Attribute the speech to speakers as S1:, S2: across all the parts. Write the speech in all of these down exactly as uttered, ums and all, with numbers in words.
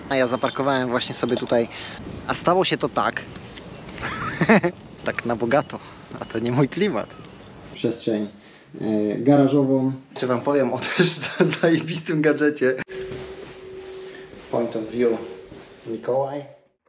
S1: A ja zaparkowałem właśnie sobie tutaj, a stało się to tak, tak na bogato, a to nie mój klimat. Przestrzeń yy, garażową. Czy wam powiem o też zajebistym gadżecie. Point of view Mikołaj.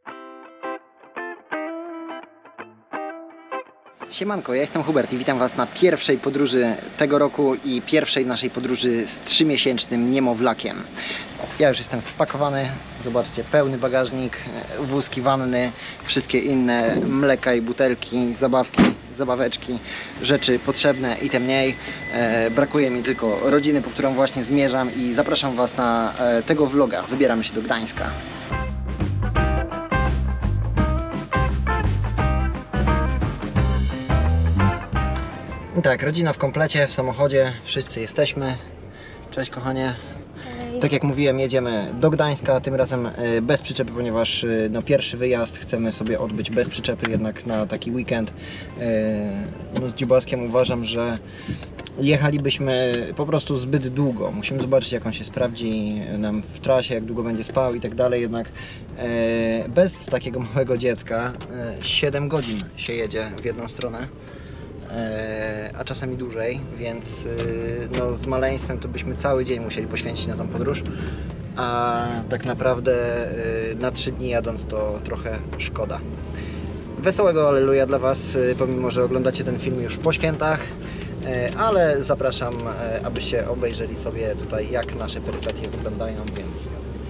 S1: Siemanko, ja jestem Hubert i witam was na pierwszej podróży tego roku i pierwszej naszej podróży z trzymiesięcznym niemowlakiem. Ja już jestem spakowany, zobaczcie, pełny bagażnik, wózki, wanny, wszystkie inne mleka i butelki, zabawki, zabaweczki, rzeczy potrzebne i te mniej. E, brakuje mi tylko rodziny, po którą właśnie zmierzam i zapraszam was na e, tego vloga. Wybieramy się do Gdańska. I tak, rodzina w komplecie, w samochodzie, wszyscy jesteśmy. Cześć kochanie. Tak jak mówiłem, jedziemy do Gdańska, tym razem bez przyczepy, ponieważ no, pierwszy wyjazd chcemy sobie odbyć bez przyczepy, jednak na taki weekend. No, z Dziubaskiem uważam, że jechalibyśmy po prostu zbyt długo. Musimy zobaczyć, jak on się sprawdzi nam w trasie, jak długo będzie spał i tak dalej. Jednak bez takiego małego dziecka siedem godzin się jedzie w jedną stronę, a czasami dłużej, więc no, z maleństwem to byśmy cały dzień musieli poświęcić na tą podróż, a tak naprawdę na trzy dni jadąc to trochę szkoda. Wesołego Alleluja dla was, pomimo że oglądacie ten film już po świętach, ale zapraszam, abyście obejrzeli sobie tutaj, jak nasze perypetie wyglądają, więc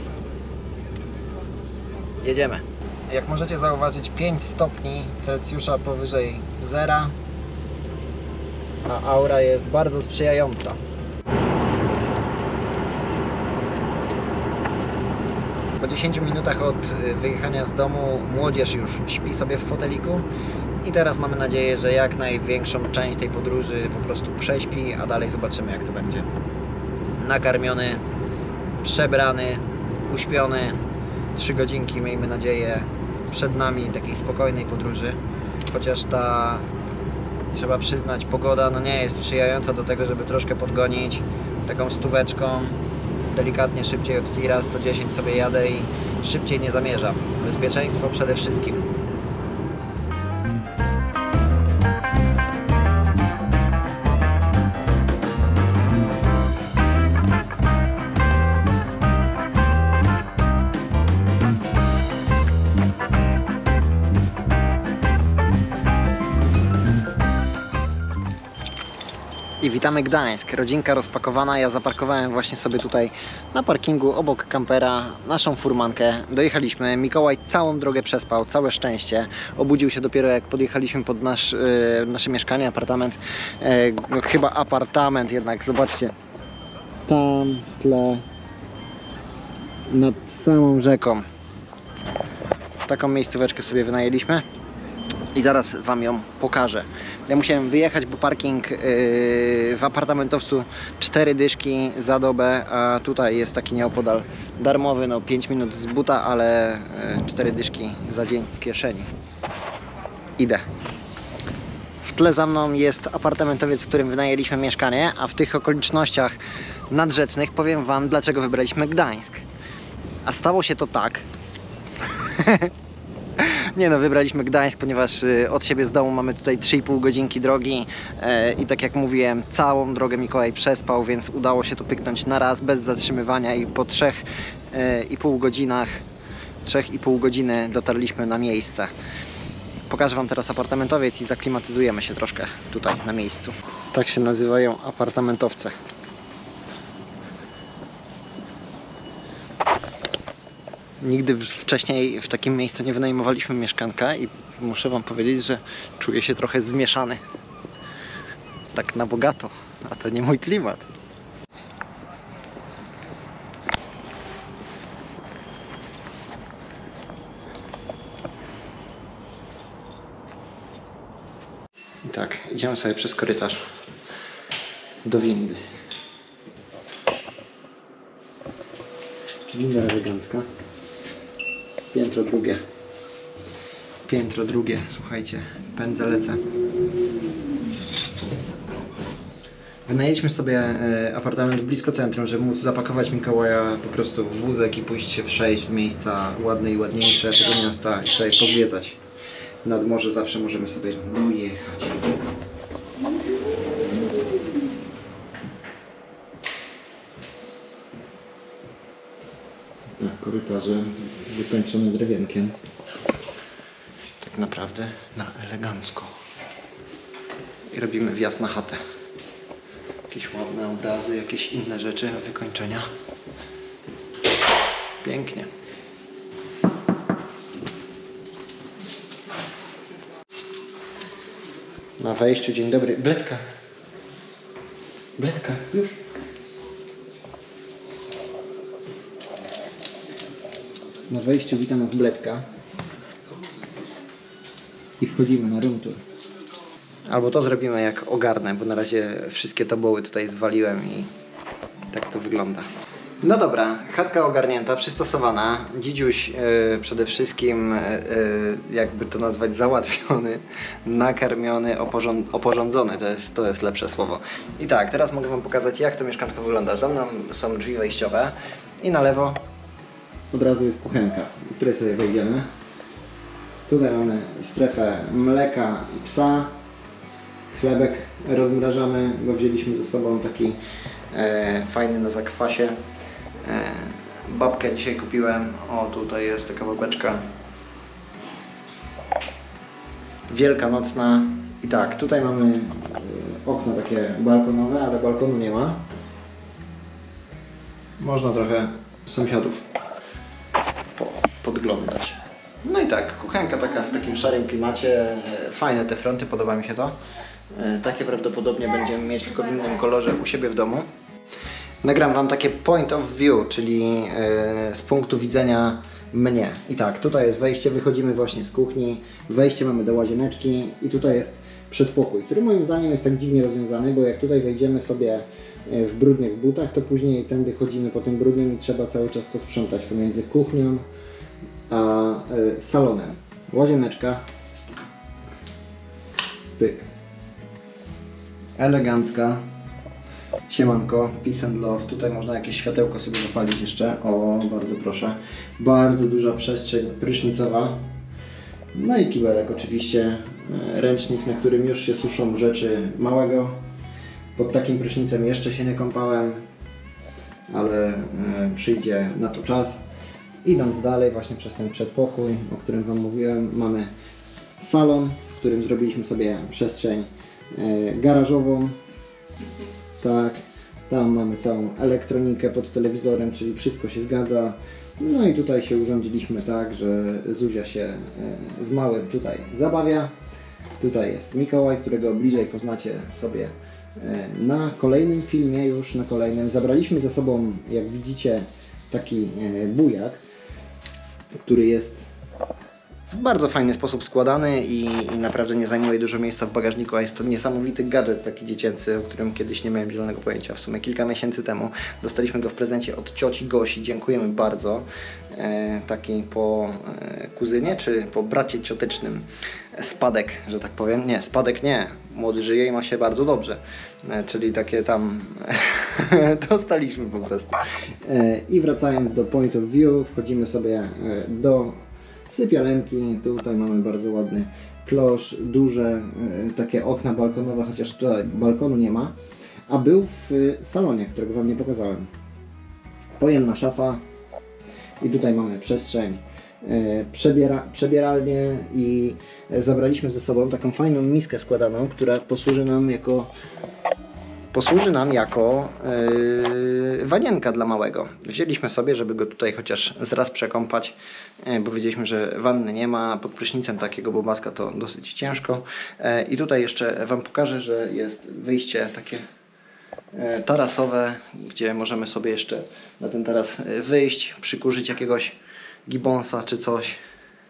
S1: jedziemy. Jak możecie zauważyć, pięć stopni Celsjusza powyżej zera, a aura jest bardzo sprzyjająca. Po dziesięciu minutach od wyjechania z domu młodzież już śpi sobie w foteliku i teraz mamy nadzieję, że jak największą część tej podróży po prostu prześpi, a dalej zobaczymy, jak to będzie. Nakarmiony, przebrany, uśpiony, trzy godzinki, miejmy nadzieję, przed nami takiej spokojnej podróży, chociaż ta, trzeba przyznać, pogoda no nie jest sprzyjająca do tego, żeby troszkę podgonić. Taką stóweczką, delikatnie szybciej od tira, sto dziesięć sobie jadę i szybciej nie zamierzam. Bezpieczeństwo przede wszystkim. I witamy Gdańsk. Rodzinka rozpakowana. Ja zaparkowałem właśnie sobie tutaj na parkingu obok kampera naszą furmankę. Dojechaliśmy. Mikołaj całą drogę przespał, całe szczęście. Obudził się dopiero jak podjechaliśmy pod nasz, yy, nasze mieszkanie, apartament. Yy, no, chyba apartament jednak, zobaczcie. Tam w tle nad samą rzeką. Taką miejscóweczkę sobie wynajęliśmy. I zaraz wam ją pokażę. Ja musiałem wyjechać, bo parking yy, w apartamentowcu cztery dyszki za dobę, a tutaj jest taki nieopodal darmowy, no pięć minut z buta, ale yy, cztery dyszki za dzień w kieszeni. Idę. W tle za mną jest apartamentowiec, w którym wynajęliśmy mieszkanie, a w tych okolicznościach nadrzecznych powiem wam, dlaczego wybraliśmy Gdańsk. A stało się to tak. Nie no, wybraliśmy Gdańsk, ponieważ od siebie z domu mamy tutaj trzy i pół godzinki drogi i tak jak mówiłem, całą drogę Mikołaj przespał, więc udało się to pyknąć na raz, bez zatrzymywania i po trzech i pół godzinach, trzech i pół godziny dotarliśmy na miejsce. Pokażę wam teraz apartamentowiec i zaklimatyzujemy się troszkę tutaj na miejscu. Tak się nazywają apartamentowce. Nigdy wcześniej w takim miejscu nie wynajmowaliśmy mieszkanka i muszę wam powiedzieć, że czuję się trochę zmieszany. Tak na bogato, a to nie mój klimat. I tak, idziemy sobie przez korytarz do windy. Winda elegancka. Piętro drugie. Piętro drugie, słuchajcie, pędzę lecę. Wynajęliśmy sobie apartament blisko centrum, żeby móc zapakować Mikołaja po prostu w wózek i pójść się przejść w miejsca ładne i ładniejsze tego miasta i sobie pozwiedzać. Nad morze zawsze możemy sobie dojechać. Tak, korytarze wykończone drewienkiem. Tak naprawdę na elegancko. I robimy wjazd na chatę. Jakieś ładne obrazy, jakieś inne rzeczy, wykończenia. Pięknie. Na wejściu, dzień dobry. Bledka. Bledka, już. Na wejściu wita nas Bledka. I wchodzimy na room tour. Albo to zrobimy jak ogarnę, bo na razie wszystkie toboły tutaj zwaliłem i tak to wygląda. No dobra, chatka ogarnięta, przystosowana. Dzidziuś yy, przede wszystkim, yy, jakby to nazwać, załatwiony, nakarmiony, oporząd oporządzony, to jest, to jest lepsze słowo. I tak, teraz mogę Wam pokazać, jak to mieszkanko wygląda. Za mną są drzwi wejściowe i na lewo od razu jest kuchenka, do której sobie wejdziemy. Tutaj mamy strefę mleka i psa. Chlebek rozmrażamy, bo wzięliśmy ze sobą taki e, fajny na zakwasie. E, babkę dzisiaj kupiłem. O, tutaj jest taka babeczka wielkanocna. I tak, tutaj mamy e, okno takie balkonowe, ale balkonu nie ma. Można trochę sąsiadów po, podglądać. No i tak, kuchenka taka w takim szarym klimacie. E, fajne te fronty, podoba mi się to. Takie prawdopodobnie będziemy mieć tylko w innym kolorze u siebie w domu. Nagram Wam takie point of view, czyli z punktu widzenia mnie. I tak, tutaj jest wejście, wychodzimy właśnie z kuchni, wejście mamy do łazieneczki i tutaj jest przedpokój, który moim zdaniem jest tak dziwnie rozwiązany, bo jak tutaj wejdziemy sobie w brudnych butach, to później tędy chodzimy po tym brudnym i trzeba cały czas to sprzątać pomiędzy kuchnią a salonem. Łazieneczka. Pyk. Elegancka. Siemanko, peace and love. Tutaj można jakieś światełko sobie zapalić jeszcze. O, bardzo proszę. Bardzo duża przestrzeń prysznicowa. No i kibelek oczywiście. Ręcznik, na którym już się suszą rzeczy małego. Pod takim prysznicem jeszcze się nie kąpałem, ale przyjdzie na to czas. Idąc dalej, właśnie przez ten przedpokój, o którym Wam mówiłem, mamy salon, w którym zrobiliśmy sobie przestrzeń garażową. Tak, tam mamy całą elektronikę pod telewizorem, czyli wszystko się zgadza. No i tutaj się urządziliśmy tak, że Zuzia się z małym tutaj zabawia. Tutaj jest Mikołaj, którego bliżej poznacie sobie na kolejnym filmie, już na kolejnym. Zabraliśmy ze sobą, jak widzicie, taki bujak, który jest w bardzo fajny sposób składany i, i naprawdę nie zajmuje dużo miejsca w bagażniku, a jest to niesamowity gadżet taki dziecięcy, o którym kiedyś nie miałem zielonego pojęcia. W sumie kilka miesięcy temu dostaliśmy go w prezencie od cioci Gosi, dziękujemy bardzo. E, taki po e, kuzynie, czy po bracie ciotecznym spadek, że tak powiem. Nie, spadek nie, młody żyje i ma się bardzo dobrze. E, czyli takie tam dostaliśmy po prostu. E, I wracając do point of view, wchodzimy sobie e, do sypialenki. Tutaj mamy bardzo ładny klosz, duże y, takie okna balkonowe, chociaż tutaj balkonu nie ma, a był w y, salonie, którego Wam nie pokazałem. Pojemna szafa i tutaj mamy przestrzeń y, przebiera, przebieralnię i y, zabraliśmy ze sobą taką fajną miskę składaną, która posłuży nam jako posłuży nam jako yy, wanienka dla małego. Wzięliśmy sobie, żeby go tutaj chociaż zraz przekąpać, yy, bo wiedzieliśmy, że wanny nie ma, pod prysznicem takiego bobaska to dosyć ciężko. Yy, I tutaj jeszcze Wam pokażę, że jest wyjście takie yy, tarasowe, gdzie możemy sobie jeszcze na ten taras wyjść, przykurzyć jakiegoś gibonsa czy coś.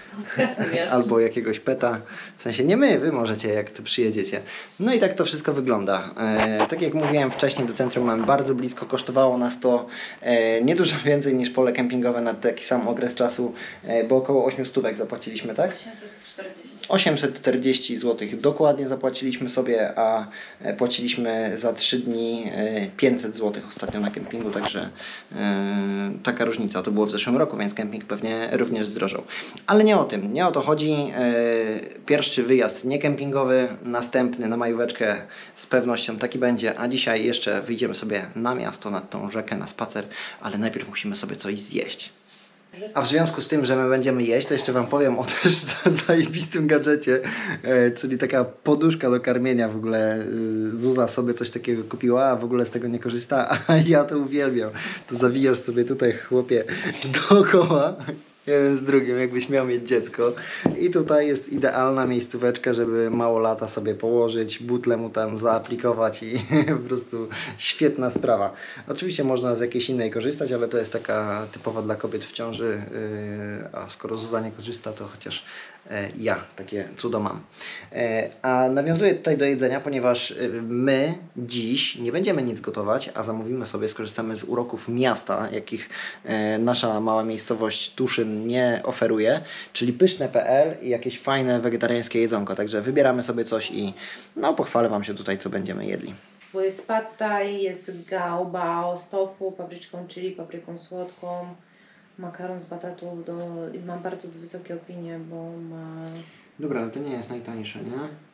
S2: To z kasem jeszcze.
S1: Albo jakiegoś peta. W sensie nie my, wy możecie, jak tu przyjedziecie. No i tak to wszystko wygląda. E, tak jak mówiłem wcześniej, do centrum mamy bardzo blisko. Kosztowało nas to e, nie dużo więcej niż pole kempingowe na taki sam okres czasu, e, bo około osiem stówek zapłaciliśmy, tak?
S2: osiemset czterdzieści.
S1: osiemset czterdzieści złotych dokładnie zapłaciliśmy sobie, a e, płaciliśmy za trzy dni e, pięćset złotych ostatnio na kempingu, także e, taka różnica. To było w zeszłym roku, więc kemping pewnie również zdrożał. Ale nie o tym, nie o to chodzi. E, pierwszy wyjazd nie kempingowy, następny na majóweczkę z pewnością taki będzie, a dzisiaj jeszcze wyjdziemy sobie na miasto, nad tą rzekę, na spacer, ale najpierw musimy sobie coś zjeść. A w związku z tym, że my będziemy jeść, to jeszcze Wam powiem o też zajebistym gadżecie, e, czyli taka poduszka do karmienia. W ogóle e, Zuza sobie coś takiego kupiła, a w ogóle z tego nie korzysta, a ja to uwielbiam. To zawijasz sobie tutaj, chłopie, dookoła, jeden z drugim, jakbyś miał mieć dziecko. I tutaj jest idealna miejscóweczka, żeby mało lata sobie położyć, butlę mu tam zaaplikować i po prostu świetna sprawa. Oczywiście można z jakiejś innej korzystać, ale to jest taka typowa dla kobiet w ciąży, yy, a skoro Zuza nie korzysta, to chociaż e, ja takie cudo mam. E, a nawiązuję tutaj do jedzenia, ponieważ my dziś nie będziemy nic gotować, a zamówimy sobie, skorzystamy z uroków miasta, jakich e, nasza mała miejscowość Tuszyn nie oferuje, czyli pyszne kropka p l i jakieś fajne wegetariańskie jedzonko. Także wybieramy sobie coś i no pochwalę Wam się tutaj, co będziemy jedli.
S2: Bo jest pad thai, jest gao bao z tofu, papryczką chili, papryką słodką, makaron z batatów. Do... Mam bardzo wysokie opinie, bo ma...
S1: Dobra, ale to nie jest najtańsze, nie?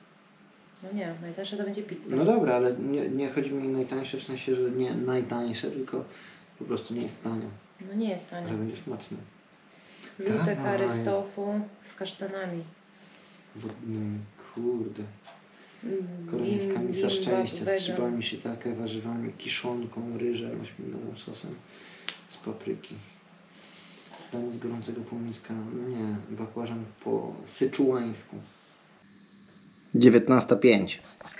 S2: No nie, najtańsza to będzie pizza.
S1: No dobra, ale nie, nie chodzi mi o najtańsze w sensie, że nie najtańsze, tylko po prostu nie jest tanio,
S2: No nie jest tanie.
S1: ale będzie smaczne.
S2: Żółte
S1: Dawaj.
S2: kary z tofu z kasztanami.
S1: Wodnym, kurde.
S2: Mm,
S1: Koreańska
S2: bim-
S1: misa
S2: bimbap
S1: szczęścia z
S2: vegan.
S1: grzybami, shiitake, warzywami, kiszonką, ryżem, ośmiorowym sosem z papryki. Danie z gorącego półmiska, no nie, bakłażan po syczuańsku. dziewiętnasta pięć.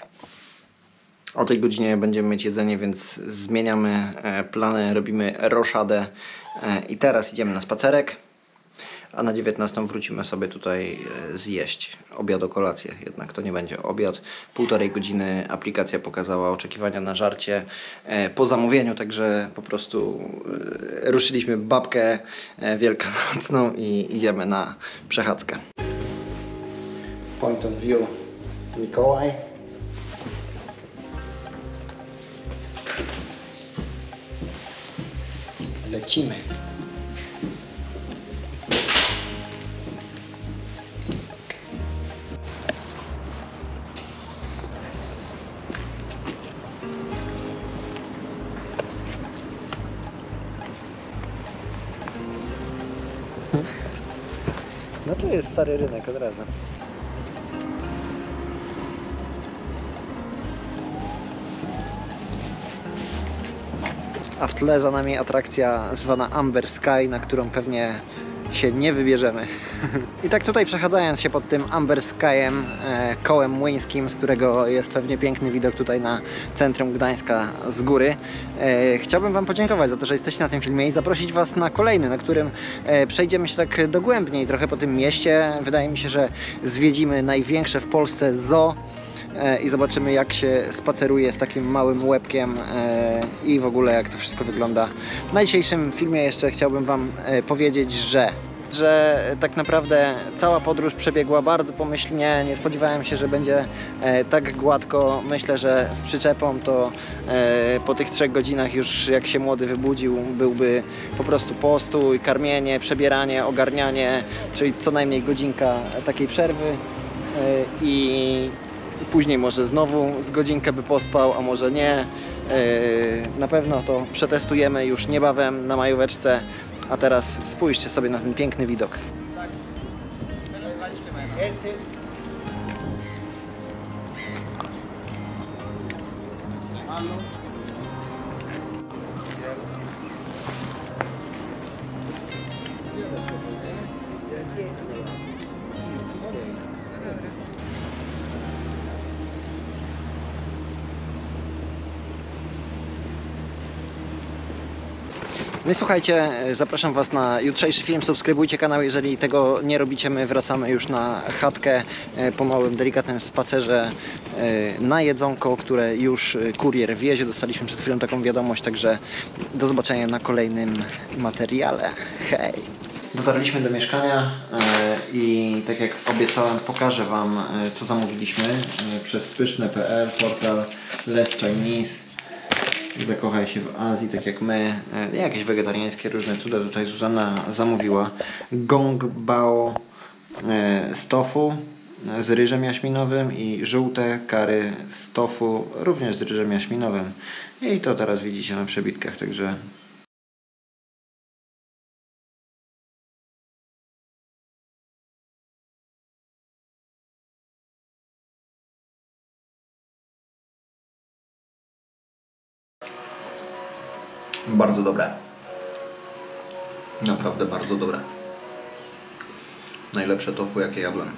S1: O tej godzinie będziemy mieć jedzenie, więc zmieniamy e, plany, robimy roszadę e, i teraz idziemy na spacerek, a na dziewiętnastą wrócimy sobie tutaj e, zjeść obiad o kolację. Jednak to nie będzie obiad. Półtorej godziny aplikacja pokazała oczekiwania na żarcie e, po zamówieniu, także po prostu e, ruszyliśmy babkę e, wielkanocną i idziemy na przechadzkę. Point of view Mikołaj. Lecimy. No to jest stary rynek od razu. A w tle za nami atrakcja zwana Amber Sky, na którą pewnie się nie wybierzemy. I tak tutaj przechadzając się pod tym Amber Skyem, e, kołem młyńskim, z którego jest pewnie piękny widok tutaj na centrum Gdańska z góry, e, chciałbym Wam podziękować za to, że jesteście na tym filmie i zaprosić Was na kolejny, na którym e, przejdziemy się tak dogłębniej trochę po tym mieście. Wydaje mi się, że zwiedzimy największe w Polsce zoo i zobaczymy, jak się spaceruje z takim małym łebkiem i w ogóle jak to wszystko wygląda. W dzisiejszym filmie jeszcze chciałbym Wam powiedzieć, że że tak naprawdę cała podróż przebiegła bardzo pomyślnie. Nie spodziewałem się, że będzie tak gładko. Myślę, że z przyczepą to po tych trzech godzinach już jak się młody wybudził, byłby po prostu postój, karmienie, przebieranie, ogarnianie, czyli co najmniej godzinka takiej przerwy i później może znowu z godzinkę by pospał, a może nie. Na pewno to przetestujemy już niebawem na majóweczce. A teraz spójrzcie sobie na ten piękny widok. No i słuchajcie, zapraszam Was na jutrzejszy film, subskrybujcie kanał, jeżeli tego nie robicie. My wracamy już na chatkę po małym, delikatnym spacerze na jedzonko, które już kurier wiezie. Dostaliśmy przed chwilą taką wiadomość, także do zobaczenia na kolejnym materiale. Hej! Dotarliśmy do mieszkania i tak jak obiecałem, pokażę Wam, co zamówiliśmy przez pyszne kropka pe el, portal Less Chinese. Zakochaj się w Azji, tak jak my. Jakieś wegetariańskie różne cuda tutaj Zuzanna zamówiła. Gong bao z tofu z ryżem jaśminowym i żółte kary z tofu również z ryżem jaśminowym. I to teraz widzicie na przebitkach, także bardzo dobre. Naprawdę bardzo dobre. Najlepsze tofu, jakie jadłem.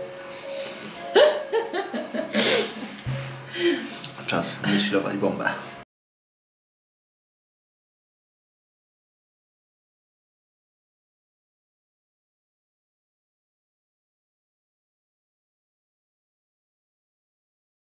S1: Czas wychillować bombę.